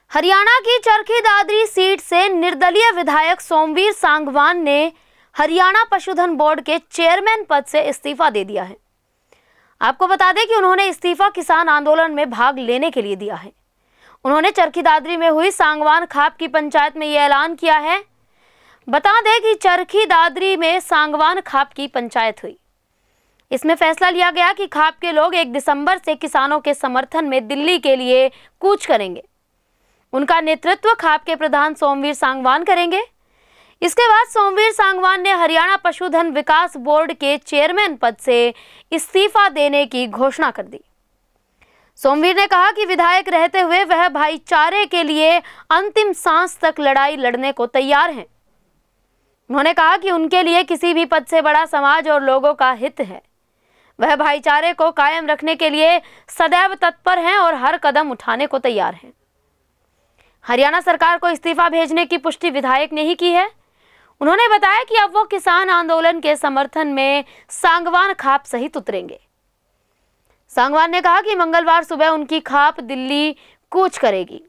हरियाणा की चरखी दादरी सीट से निर्दलीय विधायक सोमवीर सांगवान ने हरियाणा पशुधन बोर्ड के चेयरमैन पद से इस्तीफा दे दिया है। आपको बता दें कि उन्होंने इस्तीफा किसान आंदोलन में भाग लेने के लिए दिया है। उन्होंने चरखी दादरी में हुई सांगवान खाप की पंचायत में यह ऐलान किया है। बता दें कि चरखी दादरी में सांगवान खाप की पंचायत हुई। इसमें फैसला लिया गया कि खाप के लोग 1 दिसंबर से किसानों के समर्थन में दिल्ली के लिए कूच करेंगे। उनका नेतृत्व खाप के प्रधान सोमवीर सांगवान करेंगे। इसके बाद सोमवीर सांगवान ने हरियाणा पशुधन विकास बोर्ड के चेयरमैन पद से इस्तीफा देने की घोषणा कर दी। सोमवीर ने कहा कि विधायक रहते हुए वह भाईचारे के लिए अंतिम सांस तक लड़ाई लड़ने को तैयार हैं। उन्होंने कहा कि उनके लिए किसी भी पद से बड़ा समाज और लोगों का हित है। वह भाईचारे को कायम रखने के लिए सदैव तत्पर हैं और हर कदम उठाने को तैयार हैं। हरियाणा सरकार को इस्तीफा भेजने की पुष्टि विधायक ने ही की है। उन्होंने बताया कि अब वो किसान आंदोलन के समर्थन में सांगवान खाप सहित उतरेंगे। सांगवान ने कहा कि मंगलवार सुबह उनकी खाप दिल्ली कूच करेगी।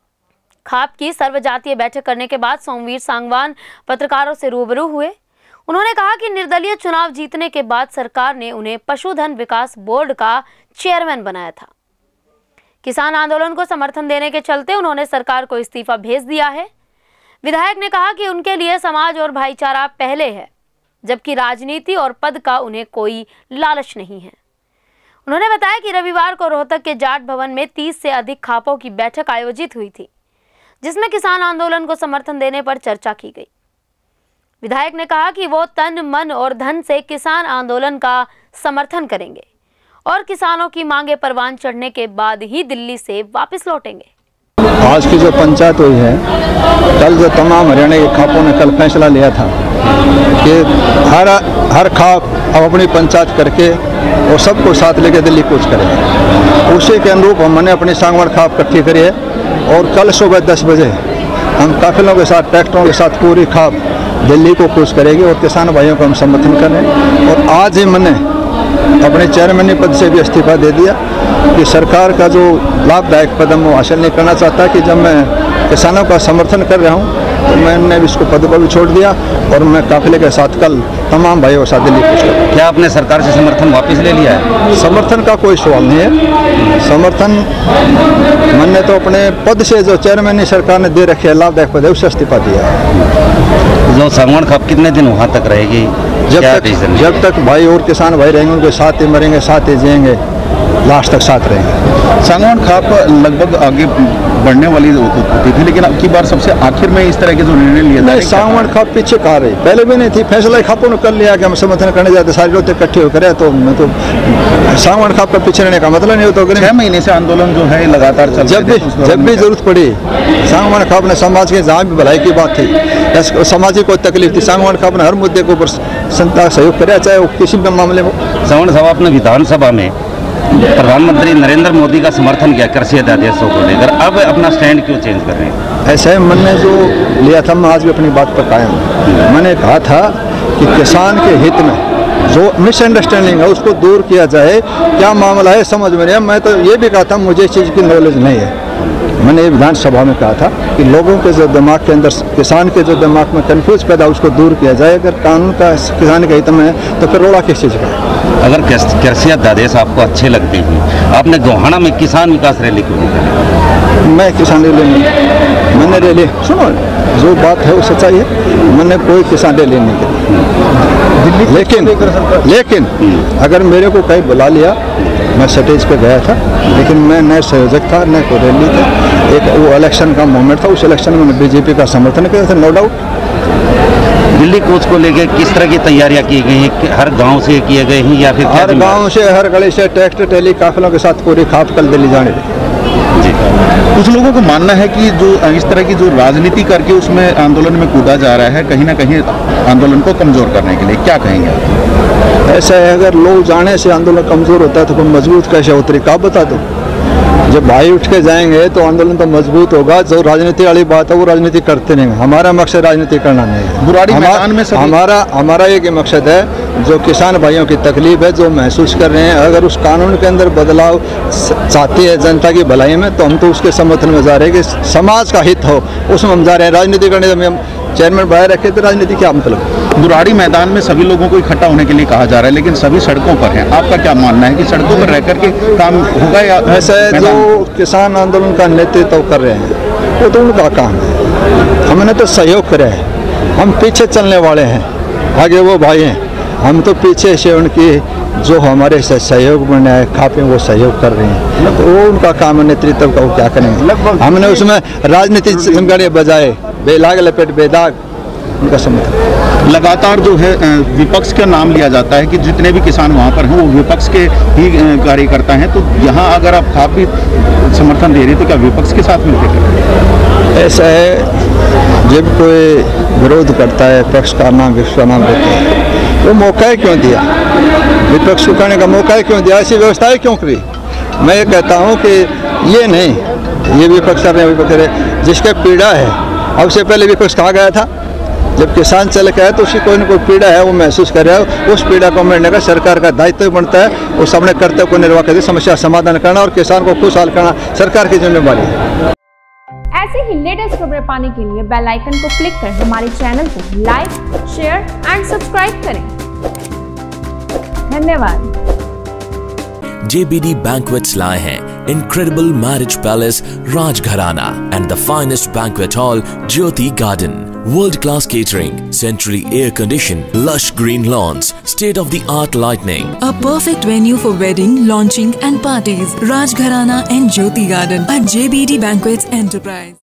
खाप की सर्वजातीय बैठक करने के बाद सोमवीर सांगवान पत्रकारों से रूबरू हुए। उन्होंने कहा कि निर्दलीय चुनाव जीतने के बाद सरकार ने उन्हें पशुधन विकास बोर्ड का चेयरमैन बनाया था। किसान आंदोलन को समर्थन देने के चलते उन्होंने सरकार को इस्तीफा भेज दिया है। विधायक ने कहा कि उनके लिए समाज और भाईचारा पहले है, जबकि राजनीति और पद का उन्हें कोई लालच नहीं है। उन्होंने बताया कि रविवार को रोहतक के जाट भवन में 30 से अधिक खापों की बैठक आयोजित हुई थी, जिसमें किसान आंदोलन को समर्थन देने पर चर्चा की गई। विधायक ने कहा कि वो तन, मन और धन से किसान आंदोलन का समर्थन करेंगे और किसानों की मांगे परवान चढ़ने के बाद ही दिल्ली से वापस लौटेंगे। आज की जो पंचायत हुई है, कल जो तमाम हरियाणा के खापों ने कल फैसला लिया था कि हर खाप अब अपनी पंचायत करके और सबको साथ लेकर दिल्ली कूच करेगा। उसी के अनुरूप हमने अपनी सांगवान खाप इकट्ठी करी है और कल सुबह 10 बजे हम काफिलों के साथ, ट्रैक्टरों के साथ पूरी खाप दिल्ली को कूच करेगी और किसान भाइयों को हम समर्थन कर रहे हैं। और आज ही मैंने अपने चेयरमैन पद से भी इस्तीफा दे दिया कि सरकार का जो लाभदायक पद वो हासिल नहीं करना चाहता कि जब मैं किसानों का समर्थन कर रहा हूँ तो मैंने इसको पद को भी छोड़ दिया और मैं काफिले के साथ कल तमाम भाइयों के साथ दिल्ली पहुँचा। क्या आपने सरकार से समर्थन वापस ले लिया है? समर्थन का कोई सवाल नहीं है। समर्थन मैंने तो अपने पद से जो चेयरमैन सरकार ने दे रखे है लाभदायक पद है उससे इस्तीफा दिया है। जो सांगवान खाप कितने दिन वहाँ तक रहेगी? जब तक भाई और किसान भाई रहेंगे उनके साथ ही मरेंगे, साथ ही जिएंगे, लास्ट तक साथ रहेंगे। सांगवान खाप लगभग आगे बढ़ने वाली होती थी, लेकिन अब की बार सबसे आखिर में इस तरह के जो निर्णय लिया नहीं, सांगवान खाप पीछे कहा रही, पहले भी नहीं थी। फैसला खापों ने कर लिया कि हम समर्थन करने जाते, सारे लोग इकट्ठे होकर, तो मैं तो सांगवान खाप का पीछे रहने का मतलब नहीं होता। 6 महीने से आंदोलन जो है लगातार चल जब भी जरूरत पड़ी सांगवान खाप ने समाज के जहाँ भी भलाई की बात थी, समाज की कोई तकलीफ थी, सांगवान खाप ने हर मुद्दे के ऊपर संता सहयोग कराया, चाहे वो किसी भी मामले में। सांगवान साहब, आपने विधानसभा में प्रधानमंत्री नरेंद्र मोदी का समर्थन किया कृषि अध्यादेशों को लेकर, अब अपना स्टैंड क्यों चेंज कर रहे हैं? ऐसा है, मैंने जो लिया था मैं आज भी अपनी बात पर कायम हूं। मैंने कहा था कि किसान के हित में जो मिसअंडरस्टैंडिंग है उसको दूर किया जाए। क्या मामला है समझ में नहीं है। मैं तो ये भी कहा था मुझे इस चीज़ की नॉलेज नहीं है। मैंने ये विधानसभा में कहा था कि लोगों के जो दिमाग के अंदर, किसान के जो दिमाग में कंफ्यूज पैदा उसको दूर किया जाए। अगर कानून का किसान के हित में है तो फिर रोड़ा किस चीज़ का है? अगर कृषि अध्यादेश आपको अच्छे लगते हैं, आपने गोहाना में किसान विकास रैली क्यों निकाली? मैं किसान रैली नहीं, मैंने रैली, सुनो जो बात है वो सच्चाई है, मैंने कोई किसान रैली नहीं की। लेकिन अगर मेरे को कहीं बुला लिया, मैं स्टेज पे गया था, लेकिन मैं न संयोजक था न कोई रैली था। एक वो इलेक्शन का मोमेंट था, उस इलेक्शन में मैंने बीजेपी का समर्थन किया था, नो डाउट। दिल्ली कूच को लेकर किस तरह की तैयारियां की गई हैं? हर गांव से किए गए हैं या फिर हर गांव से, हर गली से ट्रैक्टर ट्रैली काफिलों के साथ पूरी खाप कल दिल्ली जाने जी। कुछ लोगों को मानना है कि जो इस तरह की जो राजनीति करके उसमें आंदोलन में कूदा जा रहा है, कहीं ना कहीं आंदोलन को कमजोर करने के लिए, क्या कहेंगे? ऐसा है, अगर लोग जाने से आंदोलन कमजोर होता है तो मजबूत कैसे हो? तरीका बता दो। जब भाई उठ के जाएंगे तो आंदोलन तो मजबूत होगा। जो राजनीति वाली बात है वो राजनीति करते नहीं। हमारा मकसद राजनीति करना नहीं है। बुराड़ी मैदान में हमारा एक ही मकसद है जो किसान भाइयों की तकलीफ है, जो महसूस कर रहे हैं, अगर उस कानून के अंदर बदलाव चाहती है जनता की भलाई में, तो हम तो उसके समर्थन में जा रहे हैं कि समाज का हित हो, उसमें हम जा रहे हैं। राजनीति करने में हम चेयरमैन बाहर रखे तो राजनीति क्या मतलब। बुराड़ी मैदान में सभी लोगों को इकट्ठा होने के लिए कहा जा रहा है, लेकिन सभी सड़कों पर हैं। आपका क्या मानना है कि सड़कों पर रह करके काम होगा या ऐसा है? जो किसान आंदोलन का नेतृत्व कर रहे हैं वो तो उनका काम है, हमने तो सहयोग करा है, हम पीछे चलने वाले हैं, आगे वो भाई हैं, हम तो पीछे से उनकी जो हमारे से सहयोग बने है खापे वो सहयोग कर रहे हैं, तो वो उनका काम है नेतृत्व का, वो क्या करेंगे। हमने उसमें राजनीति के बजाय बेलाग लपेट बेदाग उनका समर्थन। लगातार जो है विपक्ष का नाम लिया जाता है कि जितने भी किसान वहाँ पर हैं वो विपक्ष के ही कार्यकर्ता हैं, तो यहाँ अगर आप भी समर्थन दे रहे तो क्या विपक्ष के साथ मिलकर करें? ऐसा है, जब कोई विरोध करता है पक्ष का नाम विपक्ष का नाम देता है, वो मौका क्यों दिया? विपक्ष को करने का मौका क्यों दिया? ऐसी व्यवस्थाएं क्यों करी? मैं ये कहता हूँ कि ये नहीं, ये विपक्ष कर रहे हैं, विपक्ष कर रहे हैं, जिसका पीड़ा है, अब से पहले विपक्ष कहा गया था, जब किसान चल के आए तो उसकी कोई न कोई पीड़ा है, वो महसूस कर रहा है, उस पीड़ा को मिटने का सरकार का दायित्व बनता है, उस अपने कर्तव्य को निर्वाह करके समस्या समाधान करना और किसान को खुशहाल करना सरकार की जिम्मेदारी है। ऐसे ही लेटेस्ट खबरें पाने के लिए बेल आइकन को क्लिक कर हमारे चैनल को लाइक, शेयर एंड सब्सक्राइब करें। धन्यवाद। JBD Banquets लाए हैं incredible marriage palace Rajgharana and the finest banquet hall Jyoti Garden. World-class catering, centrally air-conditioned, lush green lawns, state-of-the-art lighting. A perfect venue for wedding, launching and parties. Rajgharana and Jyoti Garden at JBD Banquets Enterprise.